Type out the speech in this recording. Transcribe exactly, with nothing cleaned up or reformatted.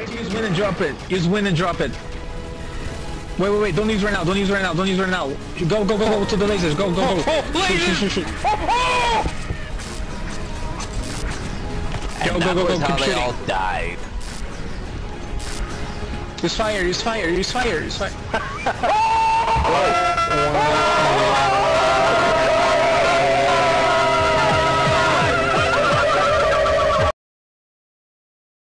Try to use win and drop it. Use win and drop it. Wait, wait, wait. Don't use right now. Don't use right now. Don't use right now. Go, go, go, go to the lasers. Go, go, go. Shoot, shoot, shoot, shoot. Go, go, go, go. How Keep they shooting. all died. Use fire. Use fire. Use fire. Use fire.